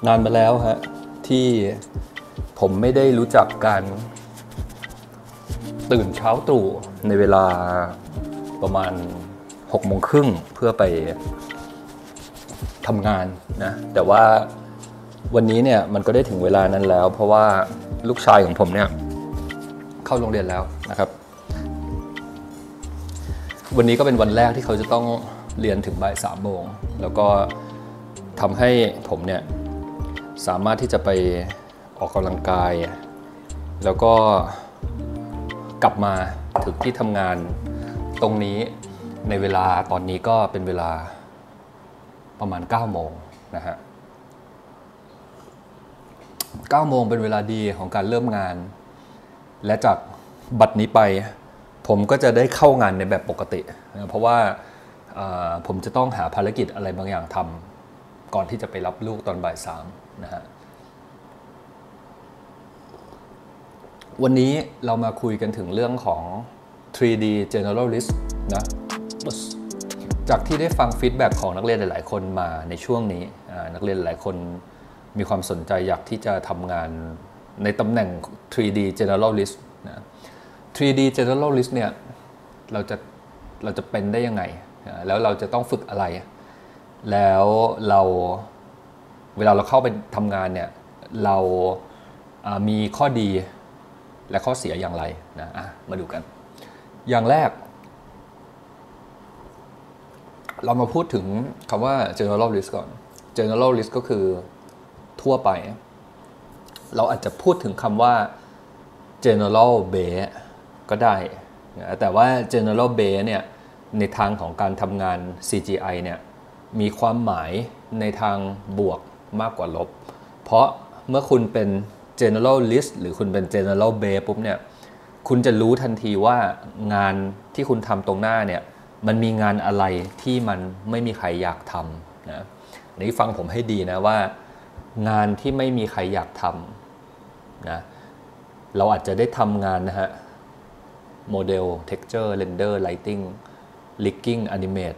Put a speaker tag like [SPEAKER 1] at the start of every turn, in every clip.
[SPEAKER 1] นานมาแล้วฮะที่ผมไม่ได้รู้จักการตื่นเช้าตรู่ในเวลาประมาณ6 โมงครึ่งเพื่อไปทำงานนะแต่ว่าวันนี้เนี่ยมันก็ได้ถึงเวลานั้นแล้วเพราะว่าลูกชายของผมเนี่ยเข้าโรงเรียนแล้วนะครับวันนี้ก็เป็นวันแรกที่เขาจะต้องเรียนถึงบ่าย3 โมงแล้วก็ทำให้ผมเนี่ยสามารถที่จะไปออกกำลังกายแล้วก็กลับมาถึงที่ทำงานตรงนี้ในเวลาตอนนี้ก็เป็นเวลาประมาณ9 โมงนะฮะ9 โมงเป็นเวลาดีของการเริ่มงานและจากบัดนี้ไปผมก็จะได้เข้างานในแบบปกตินะเพราะว่าผมจะต้องหาภารกิจอะไรบางอย่างทำก่อนที่จะไปรับลูกตอนบ่าย3นะฮะวันนี้เรามาคุยกันถึงเรื่องของ 3D Generalist นะจากที่ได้ฟังฟีดแบ็กของนักเรียนหลายๆคนมาในช่วงนี้นักเรียนหลายคนมีความสนใจอยากที่จะทำงานในตำแหน่ง 3D Generalist นะ 3D Generalist เนี่ยเราจะเป็นได้ยังไงแล้วเราจะต้องฝึกอะไรแล้วเวลาเราเข้าไปทำงานเนี่ยเรามีข้อดีและข้อเสียอย่างไรนะมาดูกันอย่างแรกเรามาพูดถึงคำว่า generalist ก่อน generalist ก็คือทั่วไปเราอาจจะพูดถึงคำว่า general base ก็ได้นะแต่ว่า general base เนี่ยในทางของการทำงาน CGI เนี่ยมีความหมายในทางบวกมากกว่าลบเพราะเมื่อคุณเป็น generalist หรือคุณเป็น general base ปุ๊บเนี่ยคุณจะรู้ทันทีว่างานที่คุณทำตรงหน้าเนี่ยมันมีงานอะไรที่มันไม่มีใครอยากทำนะนี่ฟังผมให้ดีนะว่างานที่ไม่มีใครอยากทำนะเราอาจจะได้ทำงานนะฮะโมเดล texture render lighting rigging animate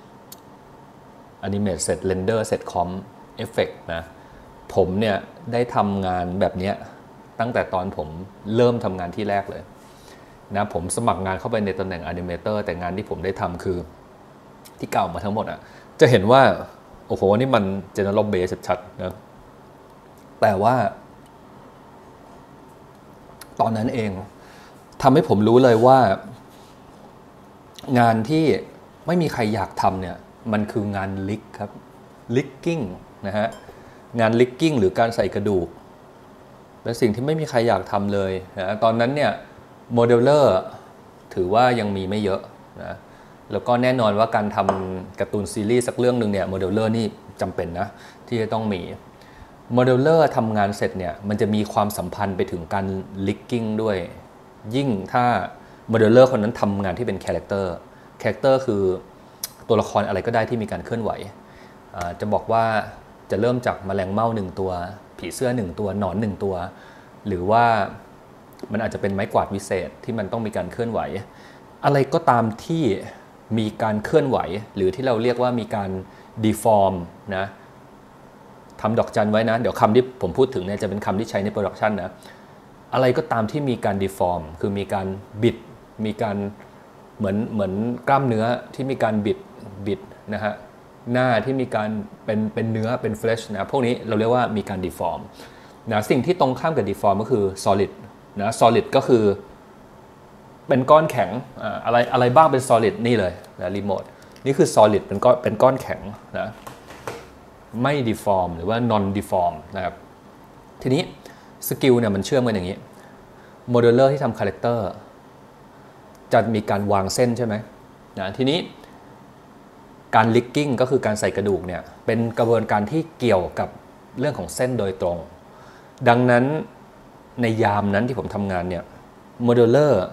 [SPEAKER 1] เสร็จ render เสร็จ comp effect นะผมเนี่ยได้ทำงานแบบนี้ตั้งแต่ตอนผมเริ่มทำงานที่แรกเลยนะผมสมัครงานเข้าไปในตำแหน่ง Animator แต่งานที่ผมได้ทำคือที่เก่ามาทั้งหมดจะเห็นว่าโอ้โหนี่มัน General Base ชัดๆนะแต่ว่าตอนนั้นเองทำให้ผมรู้เลยว่างานที่ไม่มีใครอยากทำเนี่ยมันคืองานลิกครับ Rigging นะฮะงาน Rigging หรือการใส่กระดูกเป็นสิ่งที่ไม่มีใครอยากทำเลยนะตอนนั้นเนี่ยโมเดลเลอร์ถือว่ายังมีไม่เยอะนะแล้วก็แน่นอนว่าการทำการ์ตูนซีรีส์สักเรื่องหนึ่งเนี่ยโมเดลเลอร์นี่จำเป็นนะที่จะต้องมีโมเดลเลอร์ทำงานเสร็จเนี่ยมันจะมีความสัมพันธ์ไปถึงการลิกกิ้งด้วยยิ่งถ้าโมเดลเลอร์คนนั้นทำงานที่เป็นคาแรคเตอร์คือตัวละครอะไรก็ได้ที่มีการเคลื่อนไหวจะบอกว่าจะเริ่มจากแมลงเม่า1 ตัวผีเสื้อ1 ตัวหนอน1 ตัวหรือว่ามันอาจจะเป็นไม้กวาดวิเศษที่มันต้องมีการเคลื่อนไหวอะไรก็ตามที่มีการเคลื่อนไหวหรือที่เราเรียกว่ามีการดีฟอร์มนะทำดอกจันไว้นะเดี๋ยวคำที่ผมพูดถึงเนี่ยจะเป็นคำที่ใช้ในโปรดักชันนะอะไรก็ตามที่มีการดีฟอร์มคือมีการบิดมีการเหมือนกล้ามเนื้อที่มีการบิดนะฮะหน้าที่มีการเป็นเนื้อเป็นเฟลชนะพวกนี้เราเรียกว่ามีการดีฟอร์มนะสิ่งที่ตรงข้ามกับดีฟอร์มก็คือ solid นะ solid ก็คือเป็นก้อนแข็งอะไรบ้างเป็น solid นี่เลยนะรีโมทนี่คือ solid เป็นก้อนแข็งนะไม่ deform หรือว่า non deform นะครับทีนี้สกิลเนี่ยมันเชื่อมกันอย่างนี้โมเดลเลอร์ที่ทำคาแรคเตอร์จะมีการวางเส้นใช่ไหมนะทีนี้การลิกกิ้งก็คือการใส่กระดูกเนี่ยเป็นกระบวนการที่เกี่ยวกับเรื่องของเส้นโดยตรงดังนั้นในยามนั้นที่ผมทำงานเนี่ยโมเดลเลอร์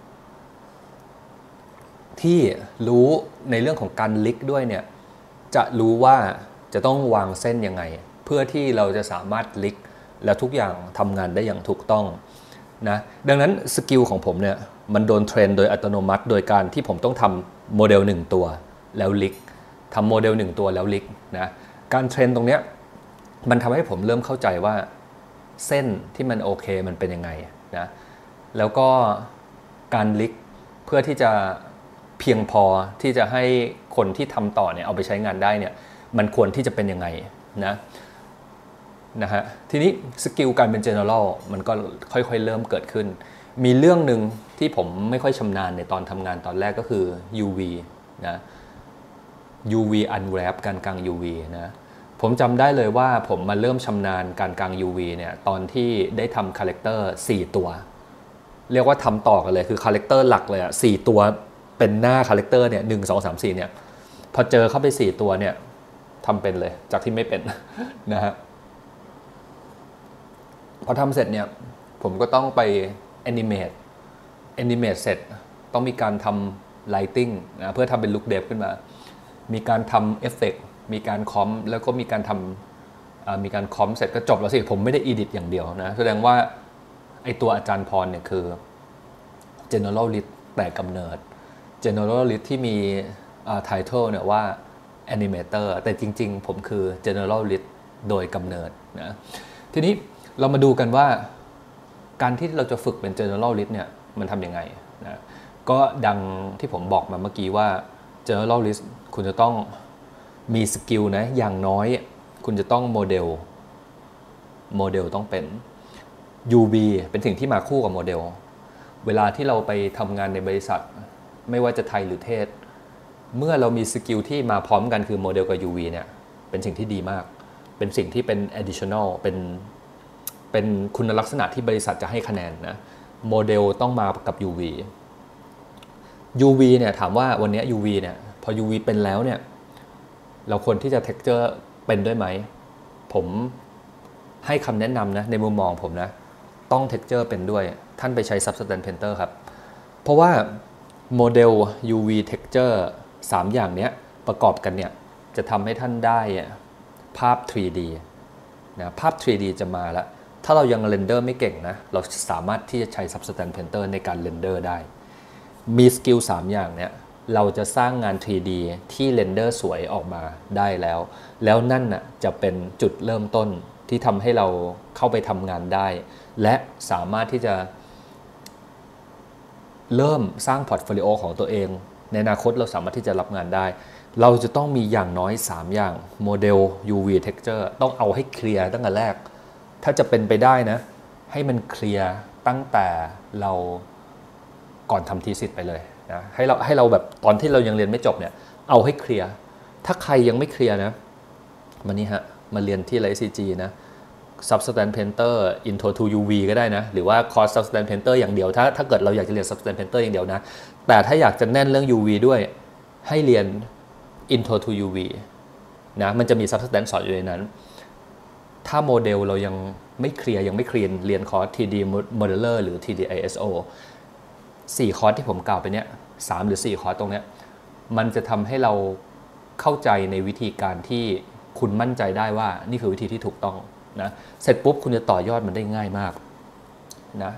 [SPEAKER 1] ที่รู้ในเรื่องของการลิกด้วยเนี่ยจะรู้ว่าจะต้องวางเส้นยังไงเพื่อที่เราจะสามารถลิกและทุกอย่างทำงานได้อย่างถูกต้องนะดังนั้นสกิลของผมเนี่ยมันโดนเทรนโดยอัตโนมัติโดยการที่ผมต้องทำโมเดล1 ตัวแล้วลิกทำโมเดล1 ตัวแล้วลิกนะการเทรนตรงเนี้ยมันทำให้ผมเริ่มเข้าใจว่าเส้นที่มันโอเคมันเป็นยังไงนะแล้วก็การลิกเพื่อที่จะเพียงพอที่จะให้คนที่ทำต่อเนี่ยเอาไปใช้งานได้เนี่ยมันควรที่จะเป็นยังไงนะฮะทีนี้สกิลการเป็น general มันก็ค่อยๆเริ่มเกิดขึ้นมีเรื่องหนึ่งที่ผมไม่ค่อยชำนาญในตอนทำงานตอนแรกก็คือ UV นะ UV unwrap การกาง UV นะผมจำได้เลยว่าผมมาเริ่มชำนาญการกาง UV เนี่ยตอนที่ได้ทำคาแรคเตอร์4ตัวเรียกว่าทำต่อกันเลยคือคาแรคเตอร์หลักเลย4ตัวเป็นหน้าคาแรคเตอร์เนี่ย1 2 3 4เนี่ยพอเจอเข้าไป4ตัวเนี่ยทำเป็นเลยจากที่ไม่เป็นนะฮะพอทำเสร็จเนี่ยผมก็ต้องไปแอนิเมตเสร็จต้องมีการทำไลติ้งนะเพื่อทำเป็นลุคเดฟขึ้นมามีการทำเอฟเฟกต์มีการคอมแล้วก็มีการทำมีการคอมเสร็จก็จบแล้วสิผมไม่ได้อีดิทอย่างเดียวนะแสดงว่าไอตัวอาจารย์พรเนี่ยคือ generalist แต่กำเนิด generalist ที่มีtitle เนี่ยว่า animator แต่จริงๆผมคือ generalist โดยกำเนิดนะทีนี้เรามาดูกันว่าการที่เราจะฝึกเป็น generalist เนี่ยมันทำยังไงนะก็ดังที่ผมบอกมาเมื่อกี้ว่า generalist คุณจะต้องมีสกิลนะอย่างน้อยคุณจะต้องโมเดลต้องเป็น UV เป็นสิ่งที่มาคู่กับโมเดลเวลาที่เราไปทำงานในบริษัทไม่ว่าจะไทยหรือเทศเมื่อเรามีสกิลที่มาพร้อมกันคือโมเดลกับ UV เนี่ยเป็นสิ่งที่ดีมากเป็นสิ่งที่เป็น additional เป็นคุณลักษณะที่บริษัทจะให้คะแนนนะโมเดลต้องมากับ UV เนี่ยถามว่าวันนี้ UV เนี่ยพอ UV เป็นแล้วเนี่ยเราควรที่จะ texture เป็นด้วยไหมผมให้คำแนะนำนะในมุมมองผมนะต้อง texture เป็นด้วยท่านไปใช้ substance painter ครับเพราะว่าโมเดล UV texture 3 อย่างนี้ประกอบกันเนี่ยจะทำให้ท่านได้ภาพ 3D นะภาพ 3D จะมาแล้วถ้าเรายังเรนเดอร์ไม่เก่งนะเราสามารถที่จะใช้ substance painter ในการเรนเดอร์ได้มีสกิล3อย่างเนี่ยเราจะสร้างงาน 3D ที่เรนเดอร์สวยออกมาได้แล้วนั่นน่ะจะเป็นจุดเริ่มต้นที่ทำให้เราเข้าไปทำงานได้และสามารถที่จะเริ่มสร้างพอร์ตโฟลิโอของตัวเองในอนาคตเราสามารถที่จะรับงานได้เราจะต้องมีอย่างน้อย3อย่างโมเดล UV texture ต้องเอาให้เคลียร์ตั้งแต่แรกถ้าจะเป็นไปได้นะให้มันเคลียร์ตั้งแต่เราก่อนทำทีสิทธ์ไปเลยนะให้เราแบบตอนที่เรายังเรียนไม่จบเนี่ยเอาให้เคลียร์ถ้าใครยังไม่เคลียร์นะมานี่ฮะมาเรียนที่ LSCG นะ Substance Painter Intro to UV ก็ได้นะหรือว่าคอร์ส Substance Painter อย่างเดียวถ้าเกิดเราอยากจะเรียน Substance Painter อย่างเดียวนะแต่ถ้าอยากจะแน่นเรื่อง UV ด้วยให้เรียน Intro to UV นะมันจะมี Substance สอนอยู่ในนั้นถ้าโมเดลเรายังไม่เคลียร์ยังไม่คลีนเรียนคอร์ส 3D Modeler หรือ 3D ISO 4 คอร์สที่ผมกล่าวไปเนี่ย3 หรือ 4 คอร์สตรงเนี้ยมันจะทำให้เราเข้าใจในวิธีการที่คุณมั่นใจได้ว่านี่คือวิธีที่ถูกต้องนะเสร็จปุ๊บคุณจะต่อยอดมันได้ง่ายมากนะ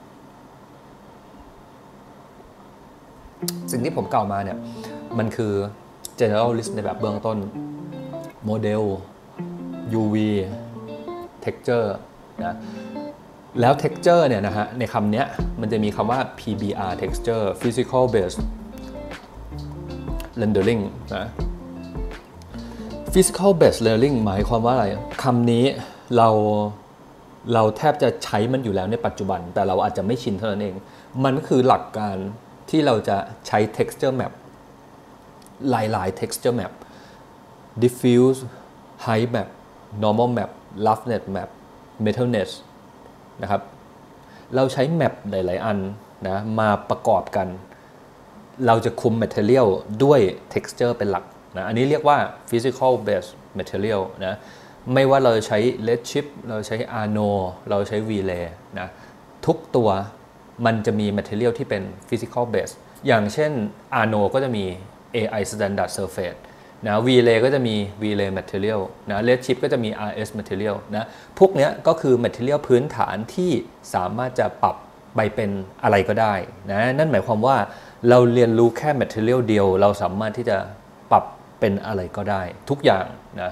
[SPEAKER 1] สิ่งที่ผมกล่าวมาเนี่ยมันคือ generalist ในแบบเบื้องต้นโมเดล UV texture นะแล้ว texture เนี่ยนะฮะในคำนี้มันจะมีคำว่า PBR texture physical based rendering นะ physical based rendering หมายความว่าอะไรคำนี้เราแทบจะใช้มันอยู่แล้วในปัจจุบันแต่เราอาจจะไม่ชินเท่านั้นเองมันคือหลักการที่เราจะใช้ texture map หลายๆ texture map diffuse height map normal map roughness map metalness นะครับเราใช้แมปหลายๆอันนะมาประกอบกันเราจะคุม material ด้วย texture เป็นหลักนะอันนี้เรียกว่า physical based material นะไม่ว่าเราใช้ redshift เราใช้ Arno เราใช้ V-Ray นะทุกตัวมันจะมี material ที่เป็น physical based อย่างเช่น Arno ก็จะมี AI standard surfaceนะ V-Ray ก็จะมี V-Ray material นะ Redshift ก็จะมี RS material นะพวกนี้ก็คือ material พื้นฐานที่สามารถจะปรับไปเป็นอะไรก็ได้นะนั่นหมายความว่าเราเรียนรู้แค่ material เดียวเราสามารถที่จะปรับเป็นอะไรก็ได้ทุกอย่างนะ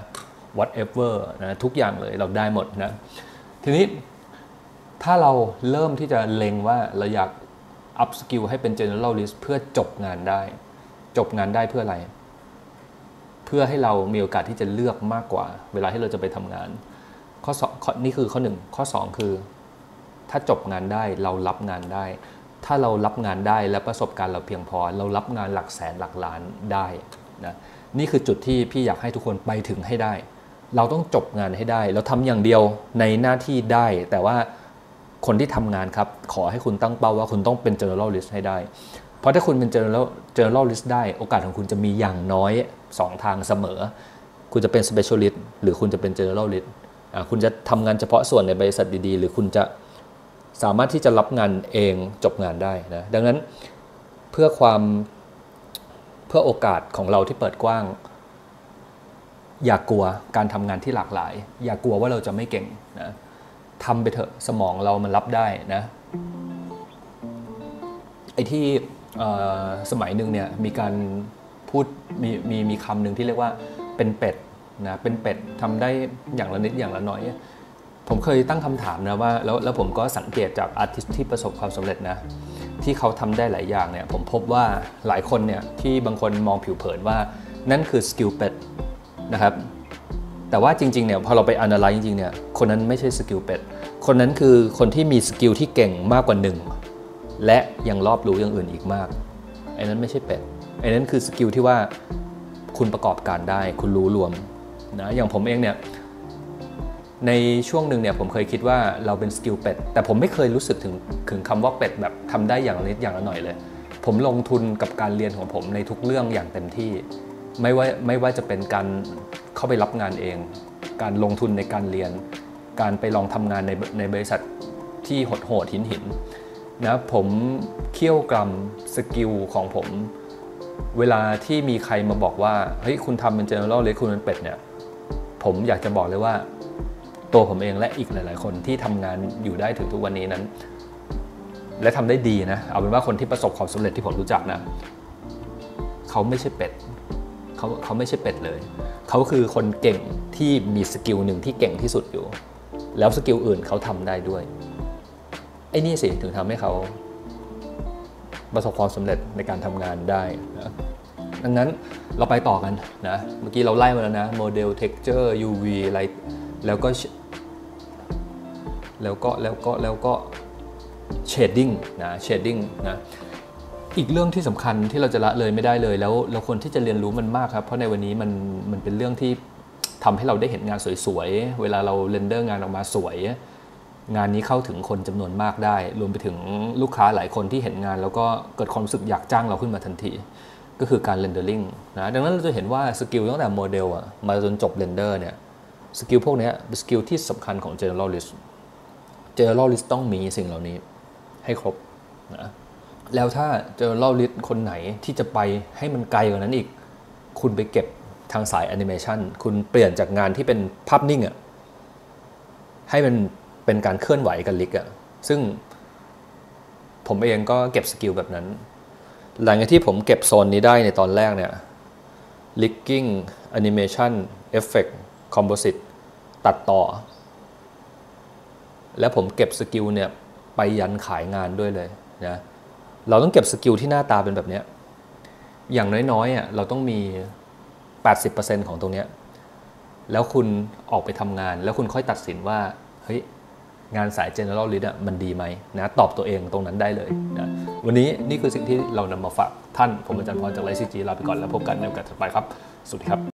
[SPEAKER 1] whatever นะทุกอย่างเลยเราได้หมดนะทีนี้ถ้าเราเริ่มที่จะเล็งว่าเราอยาก up skill ให้เป็น generalist เพื่อจบงานได้เพื่ออะไรเพื่อให้เรามีโอกาสที่จะเลือกมากกว่าเวลาที่เราจะไปทำงานข้อ2นี่คือข้อ1ข้อ2คือถ้าจบงานได้เรารับงานได้ถ้าเรารับงานได้และประสบการณ์เราเพียงพอเรารับงานหลักแสนหลักล้านได้นะนี่คือจุดที่พี่อยากให้ทุกคนไปถึงให้ได้เราต้องจบงานให้ได้เราทำอย่างเดียวในหน้าที่ได้แต่ว่าคนที่ทำงานครับขอให้คุณตั้งเป้าว่าคุณต้องเป็น generalist ให้ได้เพราะถ้าคุณเป็น generalist ได้โอกาสของคุณจะมีอย่างน้อย2ทางเสมอคุณจะเป็น specialist หรือคุณจะเป็น generalist คุณจะทำงานเฉพาะส่วนในบริษัทดีๆหรือคุณจะสามารถที่จะรับงานเองจบงานได้นะดังนั้นเพื่อโอกาสของเราที่เปิดกว้างอย่ากลัวการทำงานที่หลากหลายอย่ากลัวว่าเราจะไม่เก่งนะทำไปเถอะสมองเรามันรับได้นะไอ้ที่สมัยหนึ่งเนี่ยมีการพูดมีคำหนึ่งที่เรียกว่าเป็นเป็ดนะเป็นเป็ดทำได้อย่างละนิดอย่างละน้อยผมเคยตั้งคำถามนะว่าแล้วผมก็สังเกตจากอาร์ติสต์ที่ประสบความสำเร็จนะที่เขาทำได้หลายอย่างเนี่ยผมพบว่าหลายคนเนี่ยที่บางคนมองผิวเผินว่านั่นคือสกิลเป็ดนะครับแต่ว่าจริงๆเนี่ยพอเราไป analyze จริงๆเนี่ยคนนั้นไม่ใช่สกิลเป็ดคนนั้นคือคนที่มีสกิลที่เก่งมากกว่า1และยังรอบรู้อย่างอื่นอีกมากไอ้นั้นไม่ใช่เป็ดไอ้นั้นคือสกิลที่ว่าคุณประกอบการได้คุณรู้รวมนะอย่างผมเองเนี่ยในช่วงหนึ่งเนี่ยผมเคยคิดว่าเราเป็นสกิลเป็ดแต่ผมไม่เคยรู้สึกถึงคำว่าเป็ดแบบทำได้อย่างละนิดอย่างละหน่อยเลยผมลงทุนกับการเรียนของผมในทุกเรื่องอย่างเต็มที่ไม่ว่าจะเป็นการเข้าไปรับงานเองการลงทุนในการเรียนการไปลองทำงานในบริษัทที่โหดหินนะผมเคี่ยวกรำสกิลของผมเวลาที่มีใครมาบอกว่าเฮ้ยคุณทำเป็น generalist คุณเป็นเป็ดเนี่ยผมอยากจะบอกเลยว่าตัวผมเองและอีกหลายๆคนที่ทำงานอยู่ได้ถึงทุกวันนี้นั้นและทำได้ดีนะเอาเป็นว่าคนที่ประสบความสำเร็จที่ผมรู้จักนะเขาไม่ใช่เป็ดเขาไม่ใช่เป็ดเลยเขาคือคนเก่งที่มีสกิลหนึ่งที่เก่งที่สุดอยู่แล้วสกิลอื่นเขาทำได้ด้วยไอ้นี่สิถึงทำให้เขาประสบความสำเร็จในการทำงานได้นะดังนั้นเราไปต่อกันนะเมื่อกี้เราไล่มาแล้วนะโมเดล texture UV อะไรแล้วก็ shading นะ shading นะอีกเรื่องที่สำคัญที่เราจะละเลยไม่ได้เลยแล้วเราควรที่จะเรียนรู้มันมากครับเพราะในวันนี้มันเป็นเรื่องที่ทำให้เราได้เห็นงานสวยๆเวลาเราเรนเดอร์งานออกมาสวยงานนี้เข้าถึงคนจำนวนมากได้รวมไปถึงลูกค้าหลายคนที่เห็นงานแล้วก็เกิดความรู้สึกอยากจ้างเราขึ้นมาทันทีก็คือการเรนเดอร์ลิงนะดังนั้นเราจะเห็นว่าสกิลตั้งแต่โมเดลมาจนจบเรนเดอร์เนี่ยสกิลพวกนี้เป็นสกิลที่สำคัญของ generalist ต้องมีสิ่งเหล่านี้ให้ครบนะแล้วถ้า generalist คนไหนที่จะไปให้มันไกลกว่านั้นอีกคุณไปเก็บทางสายแอนิเมชันคุณเปลี่ยนจากงานที่เป็นภาพนิ่งให้มันเป็นการเคลื่อนไหวกับลิกซึ่งผมเองก็เก็บสกิลแบบนั้นหลังจากที่ผมเก็บโซนนี้ได้ในตอนแรกเนี่ยลิกกิ้งแอนิเมชันเอฟเฟกต์คอมโพสิตตัดต่อและผมเก็บสกิลเนี่ยไปยันขายงานด้วยเลยนะเราต้องเก็บสกิลที่หน้าตาเป็นแบบนี้อย่างน้อยๆเราต้องมี 80% ของตรงนี้แล้วคุณออกไปทำงานแล้วคุณค่อยตัดสินว่าเฮ้ยงานสาย generalist มันดีไหมนะตอบตัวเองตรงนั้นได้เลยนะวันนี้นี่คือสิ่งที่เรานำมาฝากท่านผมอาจารย์พรจากไลฟ์ซีจีลาไปก่อนแล้วพบกันในโอกาสถัดไปครับสวัสดีครับ